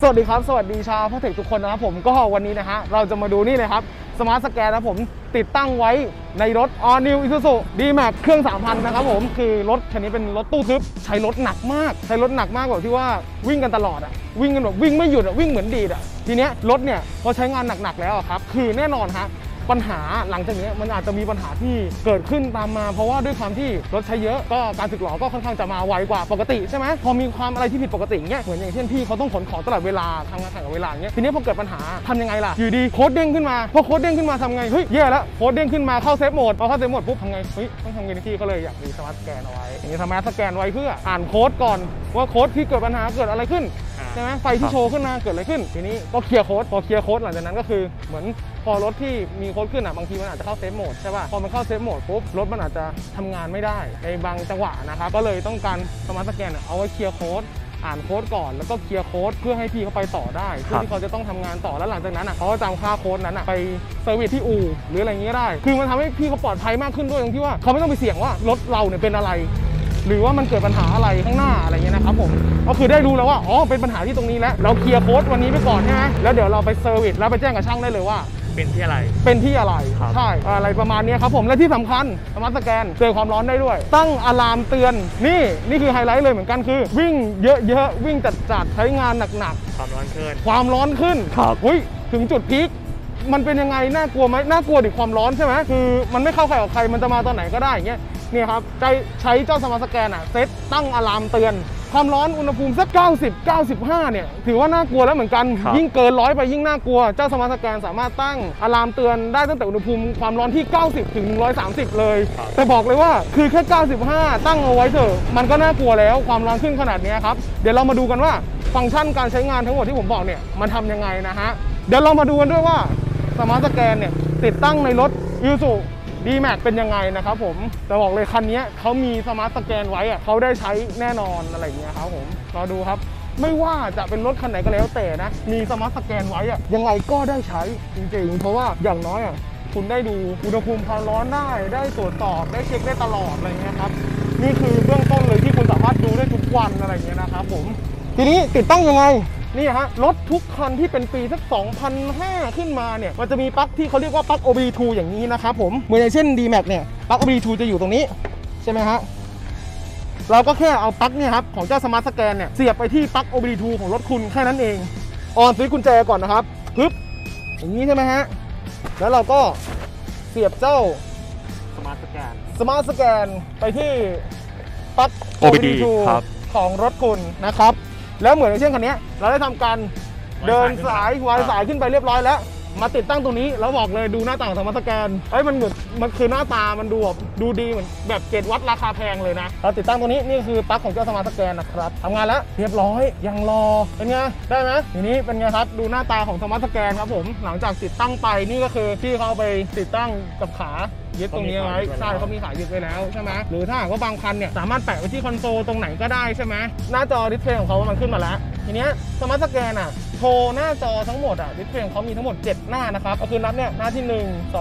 สวัสดีครับสวัสดีชาวพ่อเทคทุกคนนะครับผมก็วันนี้นะฮะเราจะมาดูนี่เลยครับสมาร์ทสแกนนะผมติดตั้งไว้ในรถ All New Isuzu D-Max เครื่อง 3,000 นะครับผมคือรถคันนี้เป็นรถตู้ทึบใช้รถหนักมากแบบที่ว่าวิ่งกันตลอดอ่ะวิ่งกันแบบวิ่งไม่หยุดอ่ะวิ่งเหมือนดีดอ่ะทีเนี้ยรถเนี่ยพอใช้งานหนักๆแล้วครับคือแน่นอนฮะปัญหาหลังจากนี้มันอาจจะมีปัญหาที่เกิดขึ้นตามมาเพราะว่าด้วยความที่รถใช้เยอะก็การสึกหรอก็ค่อนข้างจะมาไวกว่าปกติใช่ไหมพอมีความอะไรที่ผิดปกติเงี้ยเหมือนอย่างเช่นพี่เขาต้องขนของตลอดเวลาทำงานแข่งกับเวลาเงี้ยทีนี้พอเกิดปัญหาทำยังไงล่ะอยู่ดีโค้ดเด้งขึ้นมาพอโค้ดเด้งขึ้นมาทำไงเฮ้ยแย่แล้วโค้ดเด้งขึ้นมาเข้าเซฟโหมดพอเข้าเซฟโหมดปุ๊บทำไงเฮ้ยต้องทำไงพี่ก็เลยอยากมีสมาร์ทสแกนเอาไว้อย่างนี้สมาร์ทสแกนไว้เพื่ออ่านโค้ดก่อนว่าโค้ดที่เกิดปัญหาเกิดอะไรขึ้นใช่ไหมไฟที่โชว์ขึ้นมาเกิดอะไรขึ้นทีนี้ก็เคลียร์โค้ดพอเคลียร์โค้ดหลังจากนั้นก็คือเหมือนพอรถที่มีโค้ดขึ้นอ่ะบางทีมันอาจจะเข้าเซฟโหมดใช่ป่ะพอมันเข้าเซฟโหมดปุ๊บรถมันอาจจะทำงานไม่ได้ในบางจังหวะนะครับก็เลยต้องการสมาร์ทสแกนเอาไว้เคลียร์โค้ดอ่านโค้ดก่อนแล้วก็เคลียร์โค้ดเพื่อให้พี่เขาไปต่อได้เพื่อที่เขาจะต้องทำงานต่อแล้วหลังจากนั้นเขาก็จำค่าโค้ดนั้นไปเซอร์วิสที่อู่หรืออะไรเงี้ยได้คือมันทำให้พี่เขาปลอดภัยมากขึ้นด้วยตรงที่ว่าเขาไม่ต้องไปเสี่ยงว่ารถเราเนี่ยเป็นอะไรหรือว่ามันเกิดปัญหาอะไรข้างหน้าอะไรเงี้ยนะครับผมก็คือได้รู้แล้วว่าอ๋อเป็นปัญหาที่ตรงนี้แล้วเราเคลียร์โค้ดวันนี้ไปก่อนใช่ไหมแล้วเดี๋ยวเราไปเซอร์วิสแล้วไปแจ้งกับช่างได้เลยว่าเป็นที่อะไรใช่อะไรประมาณนี้ครับผมและที่สำคัญสมาร์ทสแกนเตือนความร้อนได้ด้วยตั้งอะลามเตือนนี่คือไฮไลท์เลยเหมือนกันคือวิ่งเยอะๆวิ่งจัดใช้งานหนักๆความร้อนขึ้นครับเฮ้ยถึงจุดพีคมันเป็นยังไงน่ากลัวไหมน่ากลัวดิความร้อนใช่ไหมคือมันไม่เข้าใครออกใครมันจะมาตอนไหนก็ได้อย่างเงี้ยนี่ครับใช้เจ้าสมาร์ทสแกนเซตตั้งอะลามเตือนความร้อนอุณหภูมิสัก90-95เนี่ยถือว่าน่ากลัวแล้วเหมือนกันยิ่งเกิน100ไปยิ่งน่ากลัวเจ้าสมาร์ทสแกนสามารถตั้งอะลามเตือนได้ตั้งแต่อุณหภูมิความร้อนที่90 ถึง 130เลยแต่บอกเลยว่าคือแค่95ตั้งเอาไว้เถอะมันก็น่ากลัวแล้วความร้อนขึ้นขนาดนี้ครับเดี๋ยวเรามาดูกันว่าฟังก์ชันการใช้งานทั้งหมดที่ผมบอกเนี่ยมันทำยังไงนะฮะเดี๋ยวเรามาดูกันด้วยว่าสมาร์ทสแกนเนี่ยติดตั้งในรถ Isuzu D-Max เป็นยังไงนะครับผมแต่บอกเลยคันนี้เขามีสมาร์ทสแกนไว้เขาได้ใช้แน่นอนอะไรอย่างเงี้ยครับผมรอดูครับไม่ว่าจะเป็นรถคันไหนก็แล้วแต่นะมีสมาร์ทสแกนไว้ยังไงก็ได้ใช้จริงๆเพราะว่าอย่างน้อยคุณได้ดูอุณหภูมิความร้อนได้ตรวจสอบได้เช็คได้ตลอดอะไรเงี้ยครับนี่คือเบื้องต้นเลยที่คุณสามารถดูได้ทุกวันอะไรเงี้ยนะครับผมทีนี้ติดตั้งยังไงนี่ฮะรถทุกคันที่เป็นปีสัก 2005 ขึ้นมาเนี่ยมันจะมีปลั๊กที่เขาเรียกว่าปลั๊ก OBD2 อย่างนี้นะครับผมเหมือนอย่างเช่น D-Max เนี่ยปลั๊ก OBD2 จะอยู่ตรงนี้ใช่ไหมฮะเราก็แค่เอาปลั๊กเนี่ยครับของเจ้าสมาร์ทสแกนเนี่ยเสียบไปที่ปลั๊ก OBD2 ของรถคุณแค่นั้นเองออนสวิตช์กุญแจก่อนนะครับปึ๊บอย่างนี้ใช่ไหมฮะแล้วเราก็เสียบเจ้าสมาร์ทสแกนไปที่ปลั๊ก OBD2 ของรถคุณนะครับแล้วเหมือนในเช่นคันนี้เราได้ทำการเดินสายวายสายขึ้นไปเรียบร้อยแล้วมาติดตั้งตรงนี้แล้วบอกเลยดูหน้าต่างสมาร์ทสแกนมันคือหน้าตามันดูดีเหมือนแบบเกรดวัดราคาแพงเลยนะเราติดตั้งตรงนี้นี่คือปลั๊กของเจ้าสมาร์ทสแกนนะครับทำงานแล้วเรียบร้อยยังรอเป็นไงได้ไหมทีนี้เป็นไงครับดูหน้าตาของสมาร์ทสแกนครับผมหลังจากติดตั้งไปนี่ก็คือที่เขาไปติดตั้งกับขายึดตรงนี้ไว้ใช่เขามีขายึดไว้แล้วใช่ไหมหรือถ้าว่าบางคันเนี่ยสามารถแปะไว้ที่คอนโซลตรงไหนก็ได้ใช่ไหมหน้าจอดิสเพลย์ของเขามันขึ้นมาแล้วทีนี้สมาร์ทสแกนโชว์หน้าจอทั้งหมดดิสเพลย์ของเขามีทั้งหมด7หน้านะครับก็คือนับเนี่ยหน้าที่1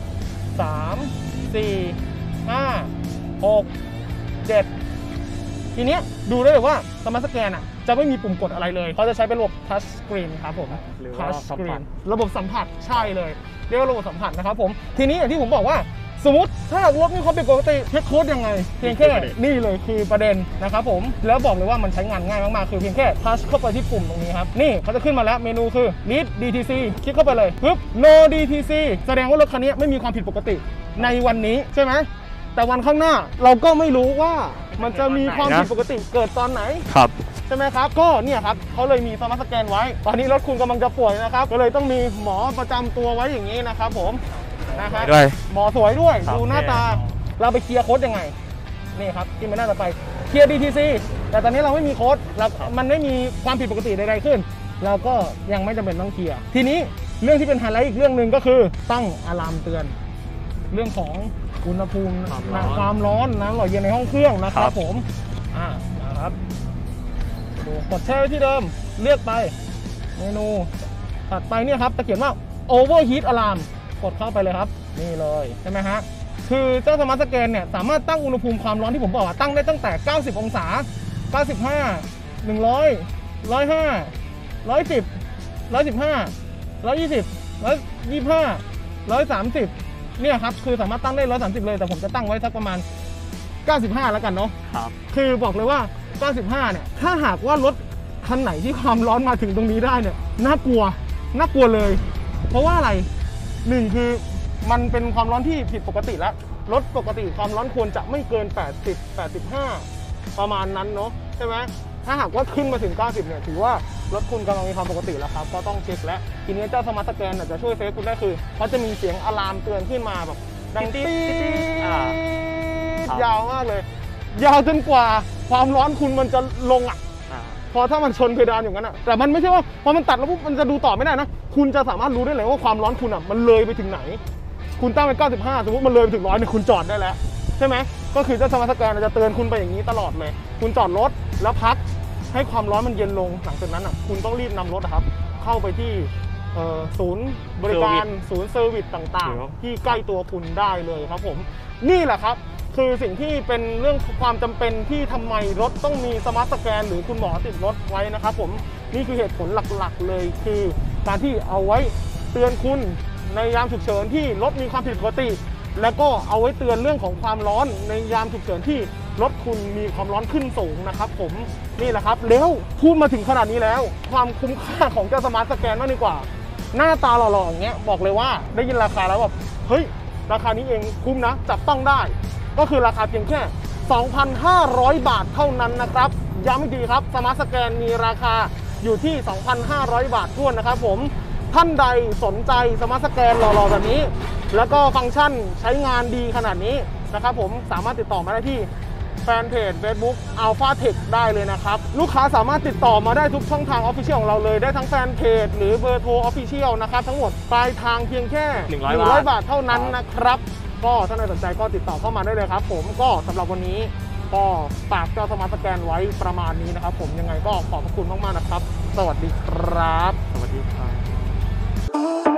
2 3 4 5 6 7ทีนี้ดูได้เลยว่าสมาร์ทสแกนจะไม่มีปุ่มกดอะไรเลยเขาจะใช้เป็นระบบทัชสกรีนครับผมทัชสกรีนระบบสัมผัสใช่เลยเรียกว่าระบบสัมผัสนะครับผมทีนี้อย่างที่ผมบอกว่าสมมติถ้ารถมีความผิดปกติเช็คโค้ดยังไงเพียงแค่นี่เลยคือประเด็นนะครับผมแล้วบอกเลยว่ามันใช้งานง่ายมากๆคือเพียงแค่ทัชเข้าไปที่ปุ่มตรงนี้ครับนี่เขาจะขึ้นมาแล้วเมนูคือ Need DTC คลิกเข้าไปเลยปึ๊บ No DTC แสดงว่ารถคันนี้ไม่มีความผิดปกติในวันนี้ใช่ไหมแต่วันข้างหน้าเราก็ไม่รู้ว่ามันจะมีความผิดปกติเกิดตอนไหนครับใช่ไหมครับก็เนี่ยครับเขาเลยมีสมาร์ทสแกนไว้ตอนนี้รถคุณกำลังจะป่วยนะครับก็เลยต้องมีหมอประจำตัวไว้อย่างนี้นะครับผมนะครับหมอสวยด้วยดูหน้าตาเราไปเคลียร์โค้ดยังไงนี่ครับที่มันน่าจะไปเคลียร์ DTC แต่ตอนนี้เราไม่มีโค้ดมันไม่มีความผิดปกติใดๆขึ้นเราก็ยังไม่จำเป็นต้องเคลียร์ทีนี้เรื่องที่เป็นไฮไลท์อีกเรื่องหนึ่งก็คือตั้งอะลามเตือนเรื่องของอุณหภูมิความร้อนน้ำหล่อเย็นในห้องเครื่องนะครับผมนะครับดูกดแช่ไว้ที่เดิมเลือกไปเมนูถัดไปเนี่ยครับจะเขียนว่า Overheat Alarm กดเข้าไปเลยครับนี่เลยใช่ไหมฮะคือเจ้าสมาร์ทสแกนเนี่ยสามารถตั้งอุณหภูมิความร้อนที่ผมบอกตั้งได้ตั้งแต่90 องศา95 100 105 110 115 120 125 130เนี่ยครับคือสามารถตั้งได้130เลยแต่ผมจะตั้งไว้สักประมาณ95แล้วกันเนาะครับคือบอกเลยว่า95เนี่ยถ้าหากว่ารถคันไหนที่ความร้อนมาถึงตรงนี้ได้เนี่ยน่ากลัวเลยเพราะว่าอะไรหนึ่งคือมันเป็นความร้อนที่ผิดปกติแล้วรถปกติความร้อนควรจะไม่เกิน80 85ประมาณนั้นเนาะใช่ไหมถ้าหากว่าขึ้นมาถึง90เนี่ยถือว่ารถคุณกำลังมีความปกติแล้วครับก็ต้องเช็คแล้วทีนี้เจ้าสมาร์ทสแกนจะช่วยเซฟคุณได้คือเขาจะมีเสียงอะลามเตือนขึ้นมาแบบดังตี๊ดยาวมากเลยยาวจนกว่าความร้อนคุณมันจะลงพอถ้ามันชนเพดานอย่างนั้นแต่มันไม่ใช่ว่าพอมันตัดแล้วปุ๊บมันจะดูต่อไม่ได้นะคุณจะสามารถรู้ได้เลยว่าความร้อนคุณมันเลยไปถึงไหนคุณตั้งไป95สมมติมันเลยไปถึง100เนี่ยคุณจอดได้แล้วใช่ไหมก็คือเจ้าสมาร์ทสแกนจะเตือนคุณไปอย่างนี้ตลอดเลยคุณจอดรถแล้วพักให้ความร้อนมันเย็นลงหลังจากนั้นคุณต้องรีบนำรถครับเข้าไปที่ศูนย์บริการศูนย์เซอร์วิสต่างๆที่ใกล้ตัวคุณได้เลยครับผมนี่แหละครับคือสิ่งที่เป็นเรื่องความจำเป็นที่ทำไมรถต้องมีสมาร์ทสแกนหรือคุณหมอติดรถไว้นะครับผมนี่คือเหตุผลหลักๆเลยคือการที่เอาไว้เตือนคุณในยามฉุกเฉินที่รถมีความผิดปกติแล้วก็เอาไว้เตือนเรื่องของความร้อนในยามฉุกเฉินที่รถคุณมีความร้อนขึ้นสูงนะครับผมนี่แหละครับแล้วพูดมาถึงขนาดนี้แล้วความคุ้มค่าของเจ้าสมาร์ทสแกนมากดีกว่าหน้าตาหล่อๆอย่างเงี้ยบอกเลยว่าได้ยินราคาแล้วแบบเฮ้ยราคานี้เองคุ้มนะจับต้องได้ก็คือราคาเพียงแค่ 2,500 บาทเท่านั้นนะครับย้ำอีกทีครับสมาร์ทสแกนมีราคาอยู่ที่ 2,500 บาทท้วนนะครับผมท่านใดสนใจสมาร์ทสแกนหล่อๆแบบนี้แล้วก็ฟังก์ชันใช้งานดีขนาดนี้นะครับผมสามารถติดต่อมาได้ที่แฟนเพจ Facebook Alpha Tech ได้เลยนะครับลูกค้าสามารถติดต่อมาได้ทุกช่องทาง Official ของเราเลยได้ทั้งแฟนเพจหรือเบอร์โทร Official นะครับทั้งหมดปลายทางเพียงแค่100 บาทเท่านั้นนะครับก็ถ้าใครสนใจก็ติดต่อเข้ามาได้เลยครับผมก็สำหรับวันนี้ก็ฝากเจ้าสมาร์ทสแกนไว้ประมาณนี้นะครับผมยังไงก็ขอบพระคุณมากๆนะครับสวัสดีครับสวัสดีครับ